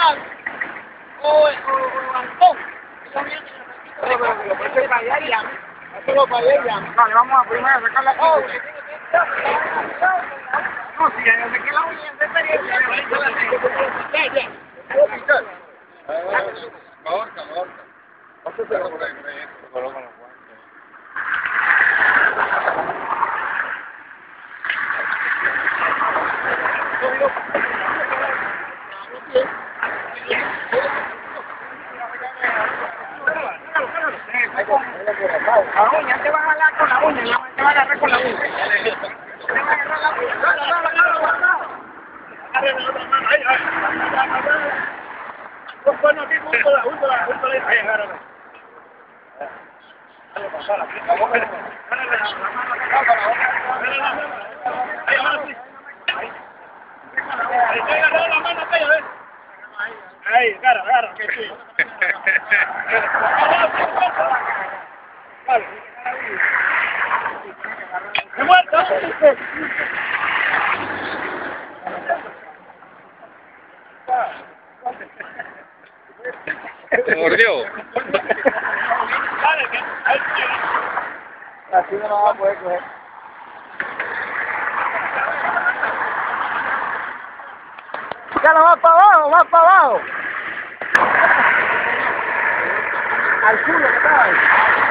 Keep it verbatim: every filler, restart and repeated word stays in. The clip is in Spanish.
Juan o, o, o Antón. Pero para allá y llame. Solo para allá y llame. Vale, vamos a primero sacar la Oh, uña. No, si ya saqué la uña de experiencia, ya la tengo. ya, ya. Ahorca, ahorca. Pásatelo por ahí, por ahí. Se colocan los guantes. La uña, te va a jalar con la uña, te va a agarrar con la uña. Te va a agarrar la uña. Agarra la otra mano, ahí, ahí. Pues bueno, aquí, últala, últala, últala, ahí, agárrala. Dale, pasala, aquí, la boca, dale la mano acá, para la boca, dale la mano, ahí, ahora sí. Ahí. Ahí, te agarró la mano acá, ya ves. Ahí, agarra, agarra, que sí. Vale. ¡Me muerto! ¿Te mordió? Dale, que ahí Así no lo va a poder coger. Ya no va para abajo, va para abajo. Al culo que está ahí.